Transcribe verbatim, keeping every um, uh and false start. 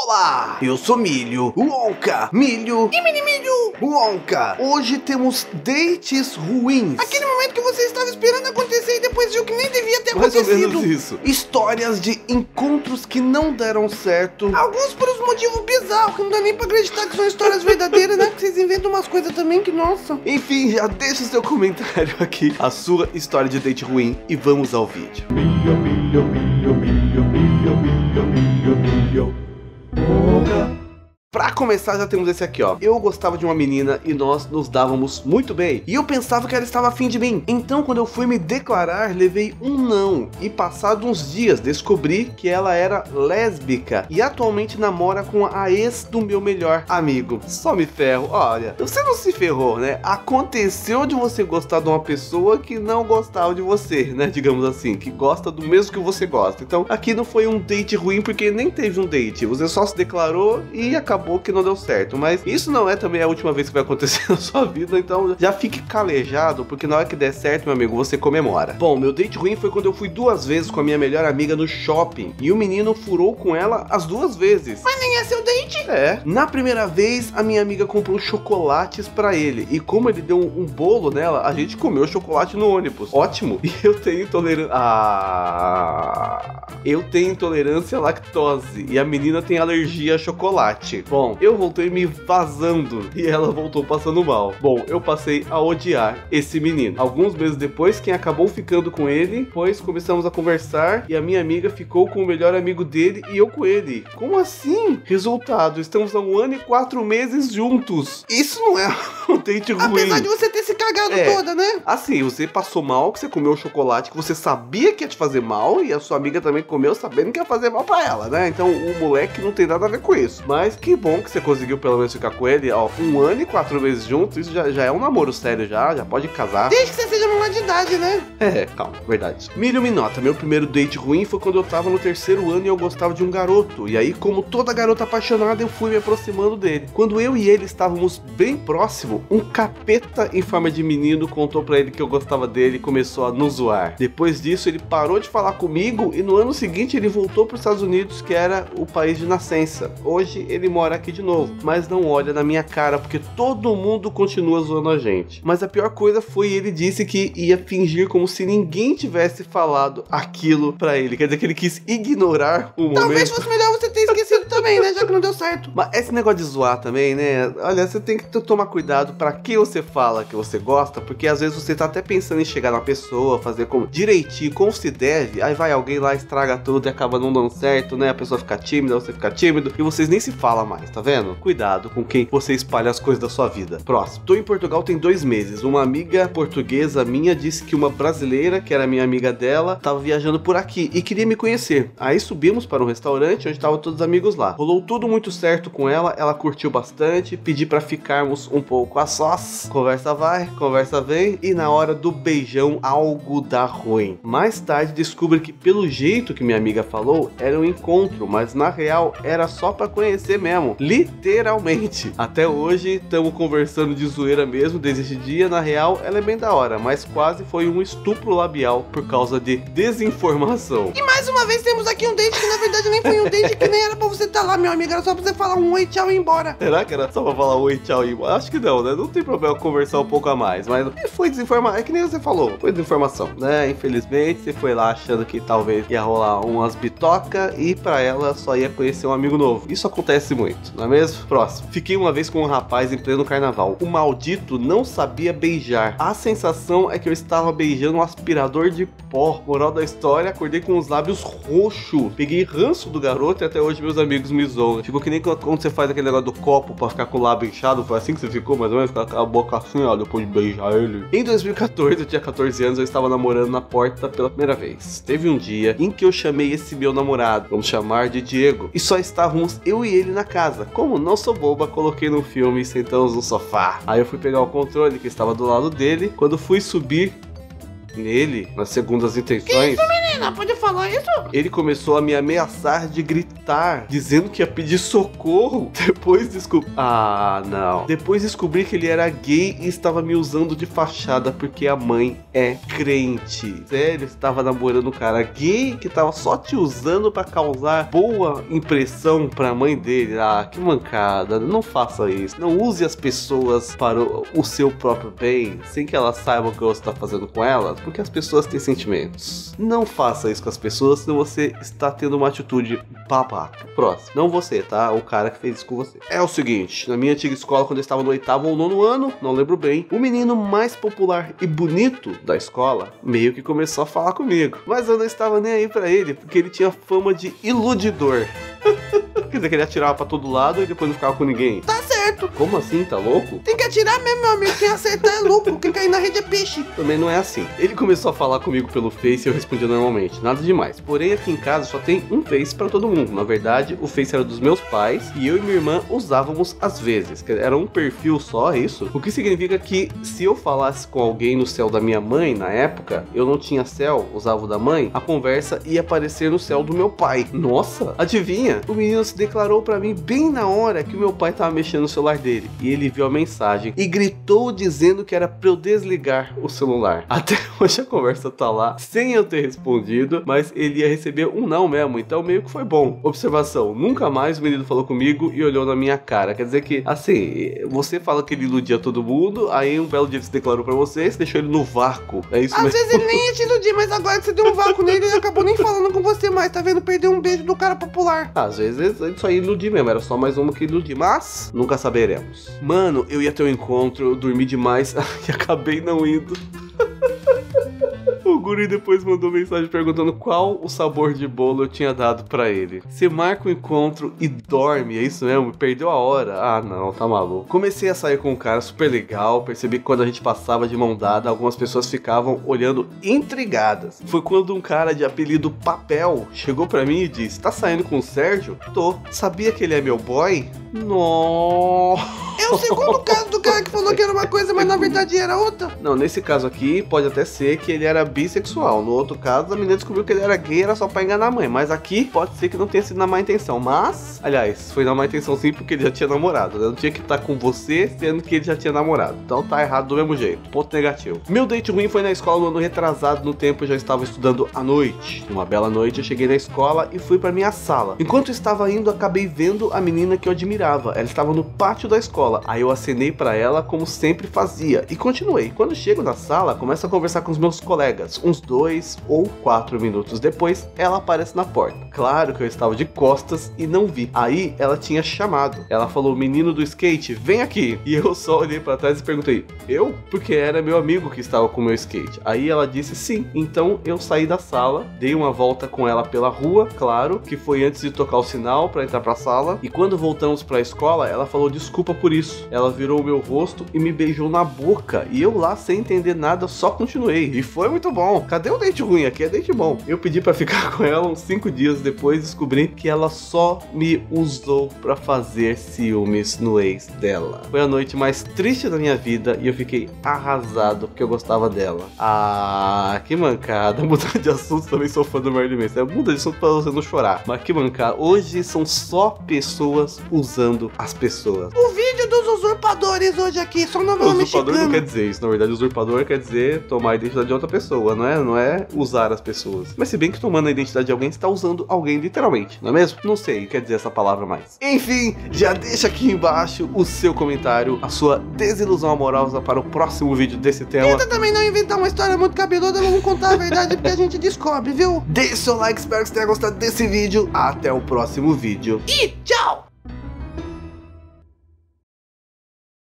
Olá, eu sou Milho, Wonka, Milho e Mini Milho, Wonka. Hoje temos dates ruins. Aquele momento que você estava esperando acontecer e depois viu que nem devia ter Mais acontecido. ou menos isso. Histórias de encontros que não deram certo. Alguns por uns motivos bizarros, que não dá nem pra acreditar que são histórias verdadeiras, né? Que vocês inventam umas coisas também que, nossa. Enfim, já deixa o seu comentário aqui, a sua história de date ruim, e vamos ao vídeo. Milho, milho, milho, milho, milho, milho, milho, milho, Wonka. Pra começar, já temos esse aqui, ó. Eu gostava de uma menina e nós nos dávamos muito bem. E eu pensava que ela estava afim de mim. Então, quando eu fui me declarar, levei um não. E passados uns dias, descobri que ela era lésbica. E atualmente namora com a ex do meu melhor amigo. Só me ferro. Olha, você não se ferrou, né? Aconteceu de você gostar de uma pessoa que não gostava de você, né? Digamos assim, que gosta do mesmo que você gosta. Então, aqui não foi um date ruim porque nem teve um date. Você só se declarou e acabou que não deu certo, mas isso não é também a última vez que vai acontecer na sua vida, então já fique calejado, porque na hora que der certo, meu amigo, você comemora. Bom, meu date ruim foi quando eu fui duas vezes com a minha melhor amiga no shopping, e o menino furou com ela as duas vezes. Mas nem é seu date? É. Na primeira vez, a minha amiga comprou chocolates pra ele, e como ele deu um, um bolo nela, a gente comeu chocolate no ônibus. Ótimo. E eu tenho intolerância... Ah... Eu tenho intolerância à lactose, e a menina tem alergia a chocolate. Bom, eu voltei me vazando e ela voltou passando mal. Bom, eu passei a odiar esse menino. Alguns meses depois, quem acabou ficando com ele, pois começamos a conversar e a minha amiga ficou com o melhor amigo dele e eu com ele. Como assim? Resultado, estamos há um ano e quatro meses juntos. Isso não é um date ruim. Apesar de você ter se cagado É. toda, né? Assim, você passou mal, que você comeu o chocolate que você sabia que ia te fazer mal e a sua amiga também comeu sabendo que ia fazer mal pra ela, né? Então o moleque não tem nada a ver com isso. Mas que bom que você conseguiu pelo menos ficar com ele, ó, um ano e quatro meses juntos, isso já, já é um namoro sério já, já pode casar. Desde que você seja menor de idade, né? É, calma, verdade. Milho me nota, meu primeiro date ruim foi quando eu tava no terceiro ano e eu gostava de um garoto. E aí, como toda garota apaixonada, eu fui me aproximando dele. Quando eu e ele estávamos bem próximo, um capeta em forma de menino contou pra ele que eu gostava dele e começou a nos zoar. Depois disso, ele parou de falar comigo e no ano seguinte ele voltou pros Estados Unidos, que era o país de nascença. Hoje ele mora aqui de novo, mas não olha na minha cara porque todo mundo continua zoando a gente. Mas a pior coisa foi ele disse que ia fingir como se ninguém tivesse falado aquilo pra ele. Quer dizer que ele quis ignorar o momento. Talvez fosse melhor você ter esquecido também, né? Já que não deu certo. Mas esse negócio de zoar também, né? Olha, você tem que t- tomar cuidado pra quem você fala que você gosta, porque às vezes você tá até pensando em chegar na pessoa, fazer como direitinho, como se deve, aí vai alguém lá, estraga tudo e acaba não dando certo, né? A pessoa fica tímida, você fica tímido e vocês nem se falam mais, tá vendo? Cuidado com quem você espalha as coisas da sua vida. Próximo. Tô em Portugal tem dois meses. Uma amiga portuguesa minha disse que uma brasileira, que era minha amiga dela, tava viajando por aqui e queria me conhecer. Aí subimos para um restaurante onde estavam todos os amigos lá. Rolou tudo muito certo com ela, ela curtiu bastante, pedi pra ficarmos um pouco a sós. Conversa vai, conversa vem e na hora do beijão algo dá ruim. Mais tarde descubro que pelo jeito que minha amiga falou, era um encontro, mas na real era só pra conhecer mesmo. Literalmente. Até hoje estamos conversando de zoeira mesmo desde esse dia. Na real ela é bem da hora, mas quase foi um estupro labial por causa de desinformação. E mais uma vez temos aqui um date que na verdade nem foi um date, que nem era pra você estar lá, meu amigo. Era só pra você falar um oi, tchau e ir embora. Será que era só pra falar oi, tchau e ir embora? Acho que não, né? Não tem problema conversar um pouco a mais, mas foi desinformação. É que nem você falou, foi desinformação, né? Infelizmente, você foi lá achando que talvez ia rolar umas bitoca e pra ela só ia conhecer um amigo novo. Isso acontece muito, não é mesmo? Próximo. Fiquei uma vez com um rapaz em pleno carnaval. O maldito não sabia beijar. A sensação é que eu estava beijando um aspirador de pó. Moral da história, acordei com os lábios roxos. Peguei ranço do garoto e até hoje meus amigos me zoam. Ficou que nem quando você faz aquele negócio do copo pra ficar com o lábio inchado. Foi assim que você ficou, mais ou menos? Com a boca assim, ó, depois de beijar ele. Em dois mil e quatorze, eu tinha quatorze anos, eu estava namorando na porta pela primeira vez. Teve um dia em que eu chamei esse meu namorado, vamos chamar de Diego, e só estávamos eu e ele na casa. Como não sou boba, coloquei no filme e sentamos no sofá. Aí eu fui pegar o controle que estava do lado dele. Quando fui subir nele, nas segundas intenções... Que isso, menino? menina, pode falar isso? Ele começou a me ameaçar de gritar, dizendo que ia pedir socorro. Depois descobri... Ah, não. Depois descobri que ele era gay e estava me usando de fachada porque a mãe é crente. Sério, estava namorando um cara gay que tava só te usando pra causar boa impressão pra mãe dele. Ah, que mancada. Não faça isso. Não use as pessoas para o, o seu próprio bem, sem que elas saibam o que você está fazendo com elas, porque as pessoas têm sentimentos. Não faça isso com as pessoas, senão você está tendo uma atitude babaca. Próximo. Não você, tá? O cara que fez isso com você. É o seguinte, na minha antiga escola, quando eu estava no oitavo ou nono ano, não lembro bem, o menino mais popular e bonito da escola meio que começou a falar comigo. Mas eu não estava nem aí pra ele, porque ele tinha fama de iludidor. Quer dizer que ele atirava pra todo lado e depois não ficava com ninguém. Tá certo. Como assim? Tá louco? Tem que atirar mesmo, meu amigo. Quem acertar é lucro. Quem cair na rede é peixe. Também não é assim. Ele começou a falar comigo pelo Face e eu respondia normalmente. Nada demais. Porém, aqui em casa só tem um Face pra todo mundo. Na verdade, o Face era dos meus pais e eu e minha irmã usávamos às vezes. Era um perfil só, é isso? O que significa que se eu falasse com alguém no céu da minha mãe, na época, eu não tinha céu, usava o da mãe, a conversa ia aparecer no céu do meu pai. Nossa, adivinha? O menino se declarou pra mim bem na hora que o meu pai tava mexendo no celular dele. E ele viu a mensagem e gritou dizendo que era pra eu desligar o celular. Até hoje a conversa tá lá, sem eu ter respondido, mas ele ia receber um não mesmo, então meio que foi bom. Observação, nunca mais o menino falou comigo e olhou na minha cara. Quer dizer que, assim, você fala que ele iludia todo mundo, aí um belo dia ele se declarou pra você, você deixou ele no vácuo. É isso Às mesmo? vezes ele nem ia te iludir, mas agora que você deu um vácuo nele, ele acabou nem falando com você mais, tá vendo? Perdeu um beijo do cara popular. Às vezes ele só ia iludir mesmo, era só mais uma que iludir, mas nunca saberemos. Mano, eu ia ter um encontro, eu dormi demais e acabei não indo. O guri depois mandou mensagem perguntando qual o sabor de bolo eu tinha dado pra ele. Você marca o encontro e dorme, é isso mesmo? Perdeu a hora? Ah não, tá maluco. Comecei a sair com um cara super legal, percebi que quando a gente passava de mão dada, algumas pessoas ficavam olhando intrigadas. Foi quando um cara de apelido Papel chegou pra mim e disse: tá saindo com o Sérgio? Tô. Sabia que ele é meu boy? Nossa. É o segundo caso do cara que falou que era uma coisa, mas na verdade era outra. Não, nesse caso aqui, pode até ser que ele era bissexual. No outro caso, a menina descobriu que ele era gay, era só pra enganar a mãe. Mas aqui, pode ser que não tenha sido na má intenção. Mas, aliás, foi na má intenção sim, porque ele já tinha namorado, né? Não tinha que estar com você, sendo que ele já tinha namorado. Então tá errado do mesmo jeito. Ponto negativo. Meu date ruim foi na escola no ano retrasado. No tempo eu já estava estudando à noite. Uma bela noite, eu cheguei na escola e fui pra minha sala. Enquanto eu estava indo, acabei vendo a menina que eu admirava. Ela estava no pátio da escola. Aí eu acenei pra ela como sempre fazia e continuei. Quando chego na sala, começo a conversar com os meus colegas. Uns dois ou quatro minutos depois, ela aparece na porta. Claro que eu estava de costas e não vi. Aí ela tinha chamado. Ela falou: menino do skate, vem aqui. E eu só olhei pra trás e perguntei: eu? Porque era meu amigo que estava com o meu skate. Aí ela disse sim. Então eu saí da sala, dei uma volta com ela pela rua, claro, que foi antes de tocar o sinal pra entrar pra sala. E quando voltamos pra escola, ela falou desculpa por isso. Ela virou o meu rosto e me beijou na boca. E eu lá, sem entender nada, só continuei. E foi muito bom. Cadê o date ruim? Aqui é date bom. Eu pedi pra ficar com ela uns cinco dias depois, descobri que ela só me usou pra fazer ciúmes no ex dela. Foi a noite mais triste da minha vida e eu fiquei arrasado porque eu gostava dela. Ah, que mancada. Mudando de assunto, também sou fã do Marilyn Manson. Muda de assunto pra você não chorar. Mas que mancada. Hoje são só pessoas usando as pessoas. O vídeo dos usurpadores hoje aqui, só novela Usurpador mexicana. não quer dizer isso. Na verdade, usurpador quer dizer tomar a identidade de outra pessoa, não é? Não é usar as pessoas. Mas se bem que tomando a identidade de alguém, você tá usando alguém literalmente, não é mesmo? Não sei o que quer dizer essa palavra mais. Enfim, já deixa aqui embaixo o seu comentário, a sua desilusão amorosa para o próximo vídeo desse tema. Tenta também não inventar uma história muito cabeluda, vamos contar a verdade porque a gente descobre, viu? Deixe seu like, espero que você tenha gostado desse vídeo. Até o próximo vídeo. E tchau!